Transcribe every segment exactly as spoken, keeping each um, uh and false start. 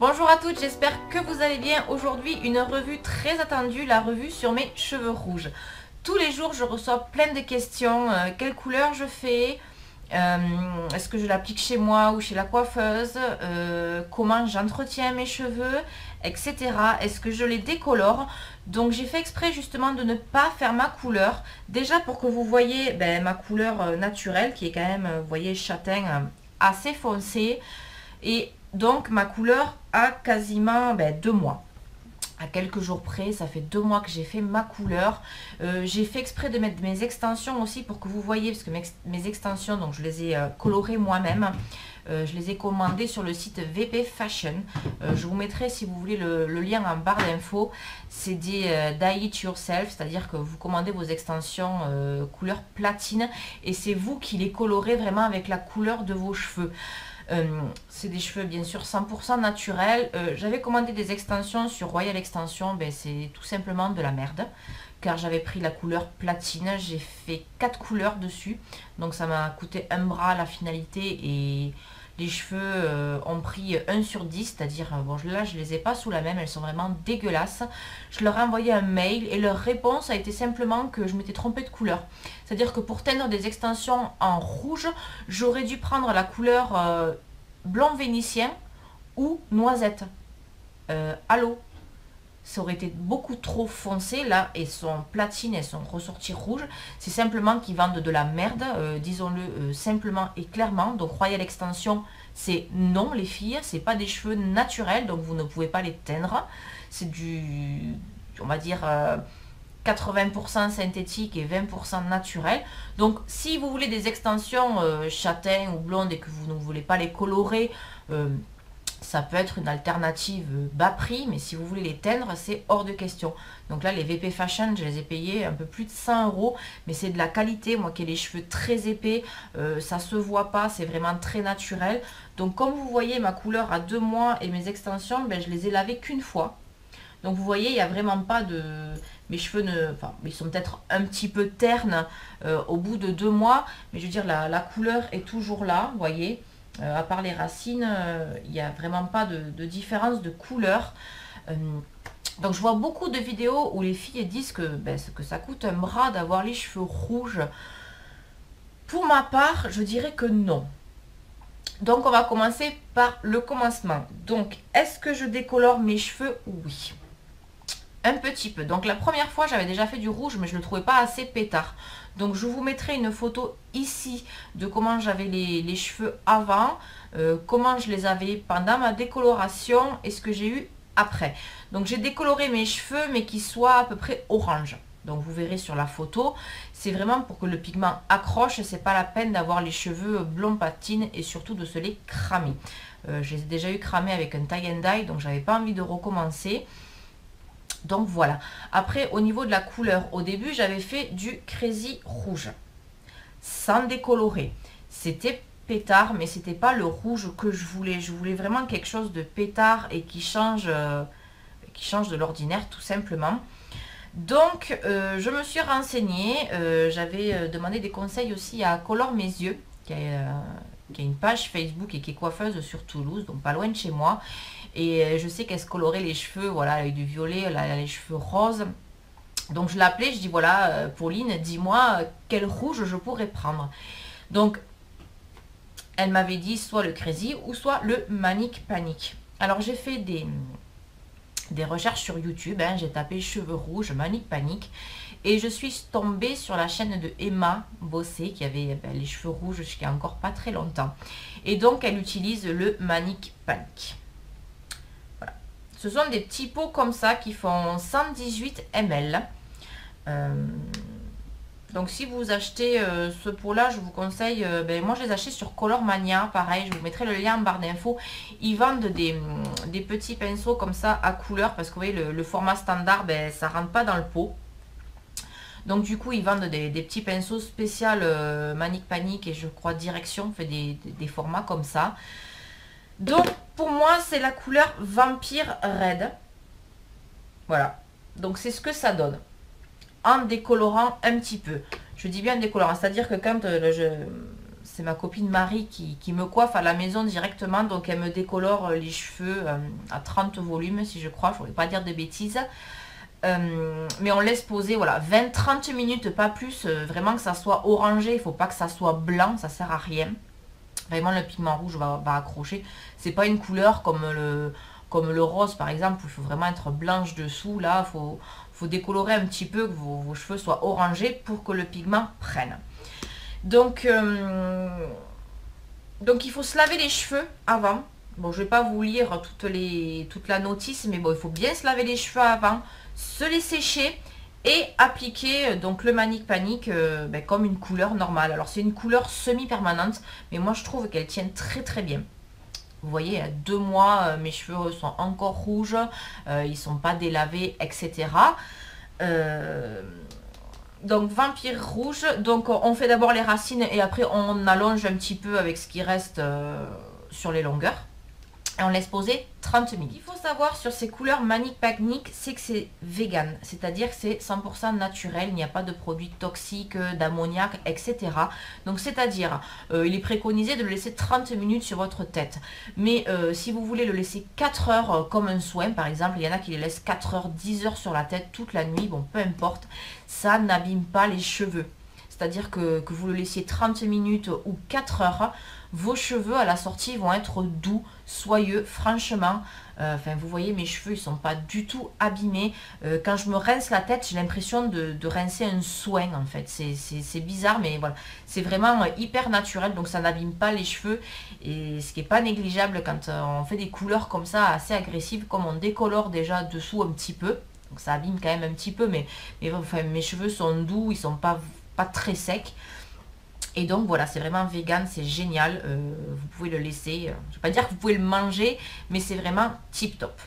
Bonjour à toutes, j'espère que vous allez bien. Aujourd'hui, une revue très attendue, la revue sur mes cheveux rouges. Tous les jours, je reçois plein de questions. Euh, quelle couleur je fais euh, Est-ce que je l'applique chez moi ou chez la coiffeuse euh, Comment j'entretiens mes cheveux, et cetera. Est-ce que je les décolore? Donc j'ai fait exprès justement de ne pas faire ma couleur. Déjà pour que vous voyez ben, ma couleur euh, naturelle qui est quand même, euh, vous voyez, châtain euh, assez foncé. Et donc ma couleur a quasiment ben, deux mois. À quelques jours près, ça fait deux mois que j'ai fait ma couleur. Euh, j'ai fait exprès de mettre mes extensions aussi pour que vous voyez, parce que mes, mes extensions, donc je les ai euh, colorées moi-même. Euh, je les ai commandées sur le site V P Fashion. Euh, je vous mettrai, si vous voulez, le, le lien en barre d'infos. C'est des euh, dye it yourself, c'est-à-dire que vous commandez vos extensions euh, couleur platine et c'est vous qui les colorez vraiment avec la couleur de vos cheveux. Euh, c'est des cheveux bien sûr cent pour cent naturels. Euh, j'avais commandé des extensions sur Royal Extension, ben, c'est tout simplement de la merde. Car j'avais pris la couleur platine, j'ai fait quatre couleurs dessus. Donc ça m'a coûté un bras la finalité et les cheveux euh, ont pris un sur dix. C'est-à-dire, bon là je les ai pas sous la même, elles sont vraiment dégueulasses. Je leur ai envoyé un mail et leur réponse a été simplement que je m'étais trompée de couleur. C'est-à-dire que pour teindre des extensions en rouge, j'aurais dû prendre la couleur euh, blanc vénitien ou noisette. Euh, à l'eau. Ça aurait été beaucoup trop foncé. Là, elles sont platines, elles sont ressorties rouges. C'est simplement qu'ils vendent de la merde, euh, disons-le euh, simplement et clairement. Donc Royal Extension, c'est non les filles, c'est pas des cheveux naturels, donc vous ne pouvez pas les teindre. C'est du, on va dire... Euh, quatre-vingts pour cent synthétique et vingt pour cent naturel. Donc si vous voulez des extensions euh, châtain ou blondes et que vous ne voulez pas les colorer, euh, ça peut être une alternative bas prix, mais si vous voulez les teindre, c'est hors de question. Donc là, les V P Fashion, je les ai payés un peu plus de cent euros, mais c'est de la qualité. Moi qui ai les cheveux très épais, euh, ça se voit pas, c'est vraiment très naturel. Donc comme vous voyez, ma couleur a deux mois et mes extensions, ben, je les ai lavées qu'une fois. Donc vous voyez, il n'y a vraiment pas de... Mes cheveux, ne... enfin, ils sont peut-être un petit peu ternes euh, au bout de deux mois. Mais je veux dire, la, la couleur est toujours là, vous voyez. Euh, à part les racines, euh, il n'y a vraiment pas de, de différence de couleur. Euh, donc je vois beaucoup de vidéos où les filles disent que, ben, que ça coûte un bras d'avoir les cheveux rouges. Pour ma part, je dirais que non. Donc on va commencer par le commencement. Donc, est-ce que je décolore mes cheveux? Oui. Un petit peu. Donc la première fois j'avais déjà fait du rouge mais je ne le trouvais pas assez pétard. Donc je vous mettrai une photo ici de comment j'avais les, les cheveux avant, euh, comment je les avais pendant ma décoloration et ce que j'ai eu après. Donc j'ai décoloré mes cheveux mais qui soient à peu près orange. Donc vous verrez sur la photo, c'est vraiment pour que le pigment accroche, c'est pas la peine d'avoir les cheveux blond patine et surtout de se les cramer. Euh, j'ai déjà eu cramé avec un tie and dye donc j'avais pas envie de recommencer. Donc voilà. Après au niveau de la couleur, au début j'avais fait du crazy rouge sans décolorer. C'était pétard mais c'était pas le rouge que je voulais. Je voulais vraiment quelque chose de pétard et qui change, euh, qui change de l'ordinaire tout simplement. Donc euh, je me suis renseignée, euh, j'avais euh, demandé des conseils aussi à Color Mes Yeux qui a, euh, qui a une page Facebook et qui est coiffeuse sur Toulouse, donc pas loin de chez moi. Et je sais qu'elle se colorait les cheveux, voilà, avec du violet, elle a les cheveux roses. Donc je l'ai appelée, je dis voilà, Pauline, dis-moi quel rouge je pourrais prendre. Donc elle m'avait dit soit le Crazy ou soit le Manic Panic. Alors j'ai fait des, des recherches sur YouTube, hein, j'ai tapé cheveux rouges, Manic Panic. Et je suis tombée sur la chaîne de Emma Bossé qui avait ben, les cheveux rouges jusqu'à encore pas très longtemps. Et donc elle utilise le Manic Panic. Ce sont des petits pots comme ça qui font cent dix-huit millilitres. Euh, donc si vous achetez euh, ce pot là, je vous conseille, euh, ben, moi je les achète sur Color Mania, pareil, je vous mettrai le lien en barre d'infos. Ils vendent des, des petits pinceaux comme ça à couleur, parce que vous voyez le, le format standard, ben, ça rentre pas dans le pot. Donc du coup ils vendent des, des petits pinceaux spéciaux euh, Manic Panic et je crois Direction fait des, des, des formats comme ça. Donc pour moi c'est la couleur Vampire Red. Voilà. Donc c'est ce que ça donne. En décolorant un petit peu. Je dis bien décolorant. C'est-à-dire que quand euh, je... c'est ma copine Marie qui, qui me coiffe à la maison directement, donc elle me décolore les cheveux euh, à trente volumes si je crois, je ne voulais pas dire de bêtises. Euh, mais on laisse poser voilà vingt à trente minutes, pas plus, euh, vraiment que ça soit orangé, il faut pas que ça soit blanc, ça sert à rien. Vraiment le pigment rouge va, va accrocher, c'est pas une couleur comme le, comme le rose par exemple, où il faut vraiment être blanche dessous, là il faut, faut décolorer un petit peu, que vos, vos cheveux soient orangés pour que le pigment prenne. Donc, euh, donc il faut se laver les cheveux avant. Bon, je vais pas vous lire toutes les, toute la notice, mais bon, il faut bien se laver les cheveux avant, se les sécher et appliquer donc le Manic Panic euh, ben, comme une couleur normale. Alors c'est une couleur semi-permanente, mais moi je trouve qu'elle tient très très bien. Vous voyez, à deux mois, euh, mes cheveux sont encore rouges, euh, ils sont pas délavés, et cetera. Euh, donc Vampire Rouge, donc on fait d'abord les racines et après on allonge un petit peu avec ce qui reste euh, sur les longueurs. Et on laisse poser trente minutes. Il faut savoir sur ces couleurs Manic Panic, c'est que c'est vegan, c'est-à-dire que c'est cent pour cent naturel, il n'y a pas de produits toxiques, d'ammoniac, et cetera. Donc c'est-à-dire, euh, il est préconisé de le laisser trente minutes sur votre tête. Mais euh, si vous voulez le laisser quatre heures euh, comme un soin, par exemple, il y en a qui les laissent quatre heures, dix heures sur la tête toute la nuit, bon peu importe, ça n'abîme pas les cheveux. C'est-à-dire que, que vous le laissiez trente minutes ou quatre heures, vos cheveux à la sortie vont être doux, soyeux, franchement. Euh, enfin, vous voyez, mes cheveux, ils sont pas du tout abîmés. Euh, quand je me rince la tête, j'ai l'impression de, de rincer un soin, en fait. C'est bizarre, mais voilà. C'est vraiment hyper naturel, donc ça n'abîme pas les cheveux. Et ce qui n'est pas négligeable quand on fait des couleurs comme ça, assez agressives, comme on décolore déjà dessous un petit peu. Donc ça abîme quand même un petit peu, mais, mais enfin, mes cheveux sont doux, ils sont pas, pas très secs. Et donc voilà, c'est vraiment vegan, c'est génial, euh, vous pouvez le laisser, euh, je ne vais pas dire que vous pouvez le manger, mais c'est vraiment tip top.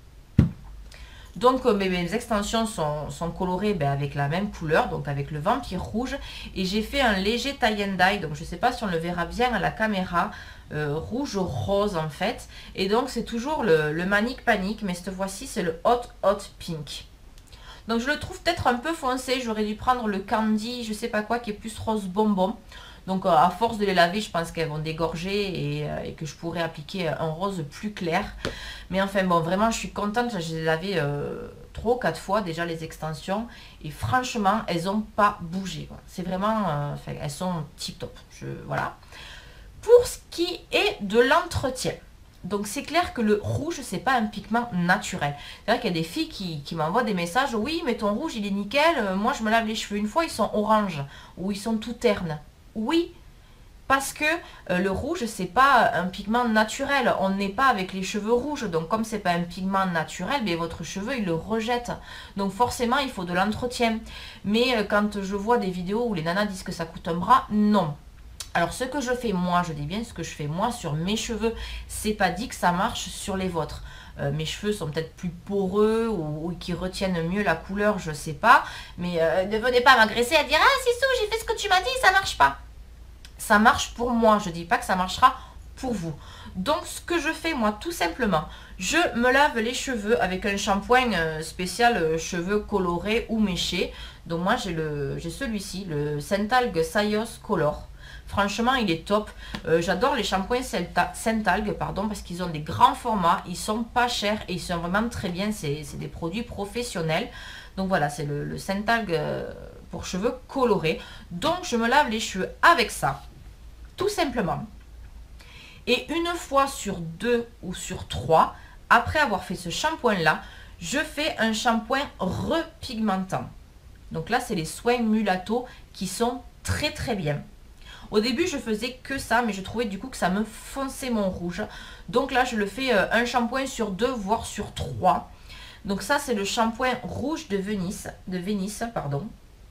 Donc euh, mes, mes extensions sont, sont colorées ben, avec la même couleur, donc avec le Vampire Rouge, et j'ai fait un léger tie and dye, donc je ne sais pas si on le verra bien à la caméra, euh, rouge rose en fait, et donc c'est toujours le, le Manic Panic, mais cette fois-ci c'est le Hot Hot Pink. Donc je le trouve peut-être un peu foncé, j'aurais dû prendre le Candy, je sais pas quoi, qui est plus rose bonbon. Donc euh, à force de les laver, je pense qu'elles vont dégorger et, euh, et que je pourrais appliquer un rose plus clair. Mais enfin bon, vraiment je suis contente, je les ai lavées euh, trois ou quatre fois déjà les extensions. Et franchement, elles n'ont pas bougé. C'est vraiment, euh, enfin, elles sont tip top. Je, voilà. Pour ce qui est de l'entretien. Donc c'est clair que le rouge, c'est pas un pigment naturel. C'est vrai qu'il y a des filles qui, qui m'envoient des messages, oui mais ton rouge il est nickel, euh, moi je me lave les cheveux une fois, ils sont orange, ou ils sont tout ternes. Oui, parce que euh, le rouge, c'est pas un pigment naturel, on n'est pas avec les cheveux rouges, donc comme c'est pas un pigment naturel, mais votre cheveu il le rejette. Donc forcément il faut de l'entretien. Mais euh, quand je vois des vidéos où les nanas disent que ça coûte un bras, non. Alors ce que je fais moi, je dis bien ce que je fais moi sur mes cheveux, c'est pas dit que ça marche sur les vôtres. Euh, mes cheveux sont peut-être plus poreux ou, ou qui retiennent mieux la couleur, je sais pas. Mais euh, ne venez pas m'agresser à dire ah Sissou, j'ai fait ce que tu m'as dit, ça marche pas. Ça marche pour moi, je dis pas que ça marchera pour vous. Donc ce que je fais moi tout simplement, je me lave les cheveux avec un shampoing euh, spécial euh, cheveux colorés ou méchés. Donc moi j'ai le j'ai celui-ci, le Saint-Algue Sayos Color. Franchement, il est top. Euh, J'adore les shampoings Saint-Algue, pardon, parce qu'ils ont des grands formats, ils sont pas chers et ils sont vraiment très bien. C'est des produits professionnels. Donc voilà, c'est le, le Saint-Algue pour cheveux colorés. Donc je me lave les cheveux avec ça, tout simplement. Et une fois sur deux ou sur trois, après avoir fait ce shampoing-là, je fais un shampoing repigmentant. Donc là, c'est les soins mulatto qui sont très très bien. Au début, je faisais que ça, mais je trouvais du coup que ça me fonçait mon rouge. Donc là, je le fais euh, un shampoing sur deux, voire sur trois. Donc ça, c'est le shampoing rouge de Venise, de Venise, pardon.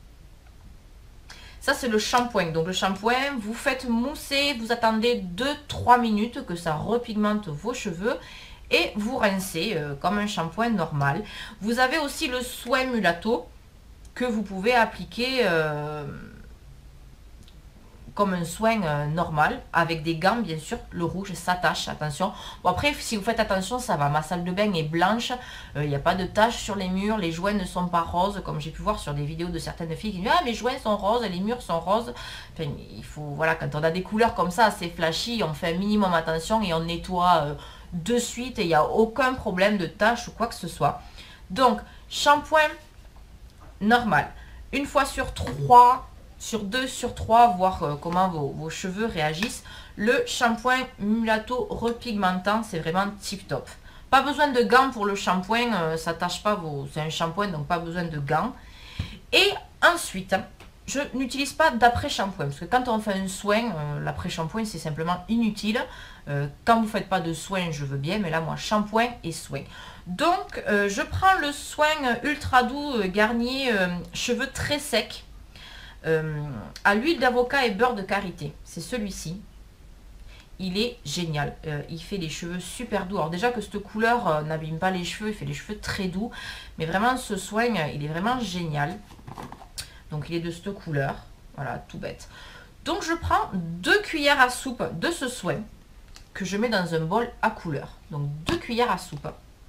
Ça, c'est le shampoing. Donc le shampoing, vous faites mousser, vous attendez deux à trois minutes que ça repigmente vos cheveux et vous rincez euh, comme un shampoing normal. Vous avez aussi le soin mulatto que vous pouvez appliquer... Euh, comme un soin euh, normal, avec des gants bien sûr. Le rouge s'attache, attention. Bon après, si vous faites attention, ça va. Ma salle de bain est blanche, il euh, n'y a pas de taches sur les murs, les joints ne sont pas roses, comme j'ai pu voir sur des vidéos de certaines filles qui disent « Ah, mes joints sont roses, les murs sont roses ». Enfin, il faut, voilà, quand on a des couleurs comme ça, assez flashy, on fait un minimum attention et on nettoie euh, de suite et il n'y a aucun problème de taches ou quoi que ce soit. Donc, shampoing normal. Une fois sur trois, sur deux, sur trois, voir euh, comment vos, vos cheveux réagissent. Le shampoing Mulatto repigmentant, c'est vraiment tip top. Pas besoin de gants pour le shampoing, euh, ça tâche pas vos... C'est un shampoing, donc pas besoin de gants. Et ensuite, je n'utilise pas d'après-shampoing, parce que quand on fait un soin, euh, l'après-shampoing, c'est simplement inutile. Euh, quand vous ne faites pas de soin, je veux bien, mais là, moi, shampoing et soin. Donc, euh, je prends le soin ultra doux euh, Garnier euh, cheveux très secs. Euh, à l'huile d'avocat et beurre de karité. C'est celui-ci. Il est génial. Euh, il fait les cheveux super doux. Alors déjà que cette couleur euh, n'abîme pas les cheveux, il fait les cheveux très doux. Mais vraiment, ce soin, il est vraiment génial. Donc, il est de cette couleur. Voilà, tout bête. Donc, je prends deux cuillères à soupe de ce soin que je mets dans un bol à couleur. Donc, deux cuillères à soupe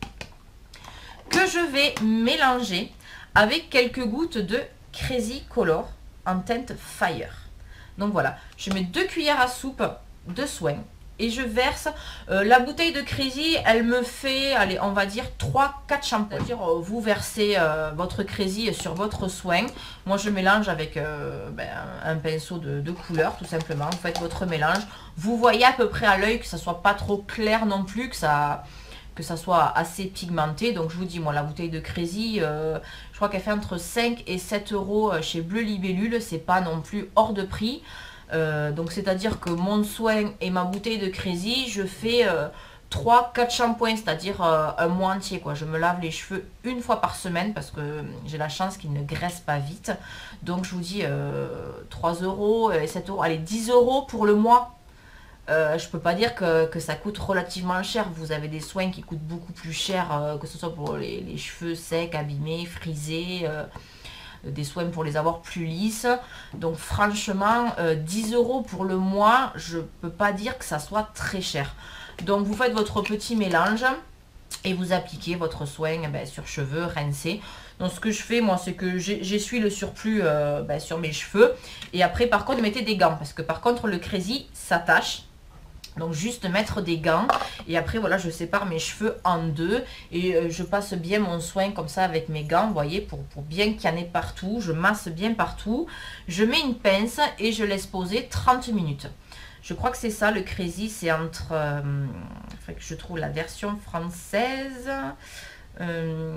que je vais mélanger avec quelques gouttes de Crazy Color en teinte Fire. Donc voilà, je mets deux cuillères à soupe de soin et je verse euh, la bouteille de Crazy, elle me fait, allez, on va dire trois quatre shampoings. C'est-à-dire, euh, vous versez euh, votre Crazy sur votre soin. Moi, je mélange avec euh, ben, un pinceau de, de couleur, tout simplement. Vous faites votre mélange. Vous voyez à peu près à l'œil que ça soit pas trop clair non plus, que ça... que ça soit assez pigmenté. Donc je vous dis, moi la bouteille de Crazy, euh, je crois qu'elle fait entre cinq et sept euros chez Bleu Libellule, c'est pas non plus hors de prix. Euh, donc c'est à dire que mon soin et ma bouteille de Crazy, je fais euh, trois quatre shampoings, c'est à dire euh, un mois entier quoi. Je me lave les cheveux une fois par semaine parce que j'ai la chance qu'ils ne graissent pas vite. Donc je vous dis euh, trois euros et sept euros, allez dix euros pour le mois. Euh, je peux pas dire que, que ça coûte relativement cher. Vous avez des soins qui coûtent beaucoup plus cher, euh, que ce soit pour les, les cheveux secs, abîmés, frisés, euh, des soins pour les avoir plus lisses. Donc franchement, euh, dix euros pour le mois, je peux pas dire que ça soit très cher. Donc vous faites votre petit mélange et vous appliquez votre soin eh ben, sur cheveux rincés. Donc ce que je fais moi, c'est que j'essuie le surplus euh, ben, sur mes cheveux. Et après par contre mettez des gants, parce que par contre le Crazy s'attache. Donc juste mettre des gants et après voilà, je sépare mes cheveux en deux et euh, je passe bien mon soin comme ça avec mes gants, vous voyez, pour, pour bien qu'il y en ait partout. Je masse bien partout, je mets une pince et je laisse poser trente minutes. Je crois que c'est ça le Crazy, c'est entre euh, il faut que je trouve la version française. euh,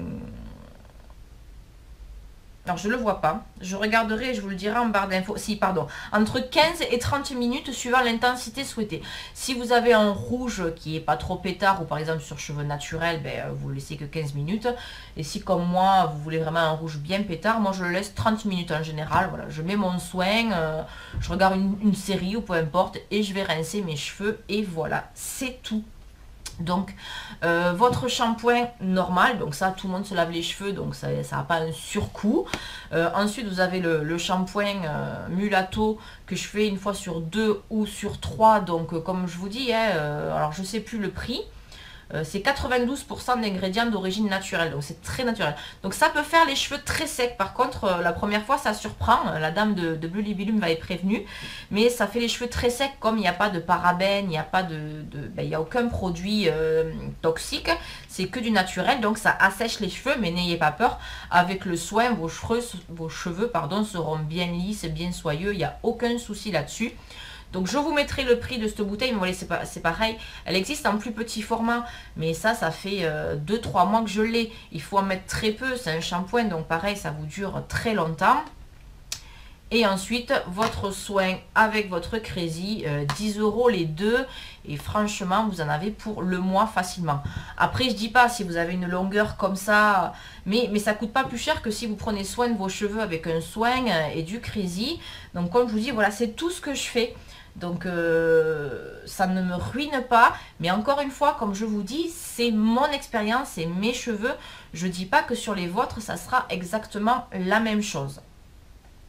Alors, je ne le vois pas. Je regarderai et je vous le dirai en barre d'infos. Si, pardon. Entre quinze et trente minutes suivant l'intensité souhaitée. Si vous avez un rouge qui n'est pas trop pétard ou par exemple sur cheveux naturels, ben, vous le laissez que quinze minutes. Et si comme moi, vous voulez vraiment un rouge bien pétard, moi je le laisse trente minutes en général. Voilà, je mets mon soin, euh, je regarde une, une série ou peu importe et je vais rincer mes cheveux et voilà, c'est tout. Donc euh, votre shampoing normal, donc ça tout le monde se lave les cheveux, donc ça n'a pas un surcoût. Euh, ensuite vous avez le, le shampoing euh, Mulatto que je fais une fois sur deux ou sur trois. Donc euh, comme je vous dis, hein, euh, alors je sais plus le prix. Euh, c'est quatre-vingt-douze pour cent d'ingrédients d'origine naturelle, donc c'est très naturel. Donc ça peut faire les cheveux très secs. Par contre, euh, la première fois ça surprend, la dame de, de Bleu Libellule m'avait prévenu, mais ça fait les cheveux très secs comme il n'y a pas de parabènes, il n'y a pas de, de ben, il n'y a aucun produit euh, toxique, c'est que du naturel, donc ça assèche les cheveux, mais n'ayez pas peur, avec le soin, vos cheveux, vos cheveux pardon, seront bien lisses, bien soyeux, il n'y a aucun souci là-dessus. Donc je vous mettrai le prix de cette bouteille, mais voilà, c'est pas, c'est pareil, elle existe en plus petit format, mais ça, ça fait euh, deux trois mois que je l'ai, il faut en mettre très peu, c'est un shampoing, donc pareil, ça vous dure très longtemps. Et ensuite, votre soin avec votre Crazy, euh, dix euros les deux, et franchement, vous en avez pour le mois facilement. Après, je dis pas si vous avez une longueur comme ça, mais, mais ça coûte pas plus cher que si vous prenez soin de vos cheveux avec un soin et du Crazy. Donc comme je vous dis, voilà, c'est tout ce que je fais. Donc euh, ça ne me ruine pas, mais encore une fois, comme je vous dis, c'est mon expérience, c'est mes cheveux. Je dis pas que sur les vôtres, ça sera exactement la même chose.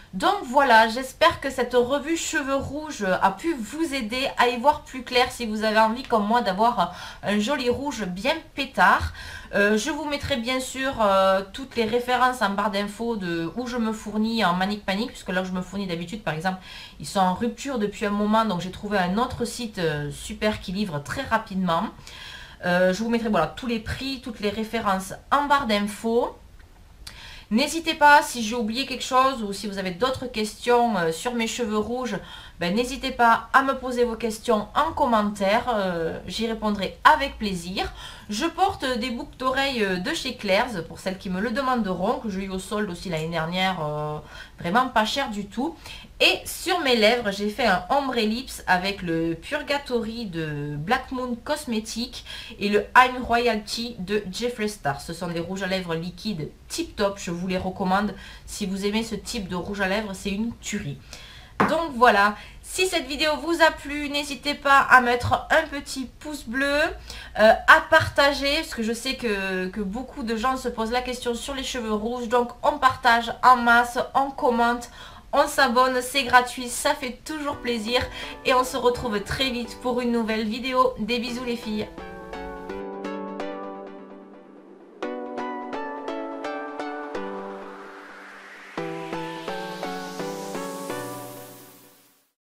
Donc voilà, j'espère que cette revue cheveux rouges a pu vous aider à y voir plus clair si vous avez envie comme moi d'avoir un joli rouge bien pétard. Euh, je vous mettrai bien sûr euh, toutes les références en barre d'infos de où je me fournis en Manic Panic, puisque là où je me fournis d'habitude par exemple, ils sont en rupture depuis un moment, donc j'ai trouvé un autre site euh, super qui livre très rapidement. Euh, je vous mettrai voilà, tous les prix, toutes les références en barre d'infos. N'hésitez pas, si j'ai oublié quelque chose ou si vous avez d'autres questions euh, sur mes cheveux rouges, ben, n'hésitez pas à me poser vos questions en commentaire, euh, j'y répondrai avec plaisir. Je porte des boucles d'oreilles de chez Claire's pour celles qui me le demanderont, que j'ai eu au solde aussi l'année dernière, euh, vraiment pas cher du tout. Et sur mes lèvres, j'ai fait un ombre lips avec le Purgatory de Black Moon Cosmetics et le I'm Royalty de Jeffree Star. Ce sont des rouges à lèvres liquides tip top, je vous les recommande. Si vous aimez ce type de rouge à lèvres, c'est une tuerie. Donc voilà, si cette vidéo vous a plu, n'hésitez pas à mettre un petit pouce bleu, euh, à partager, parce que je sais que, que beaucoup de gens se posent la question sur les cheveux rouges. Donc on partage en masse, on commente, on s'abonne, c'est gratuit, ça fait toujours plaisir. Et on se retrouve très vite pour une nouvelle vidéo. Des bisous les filles.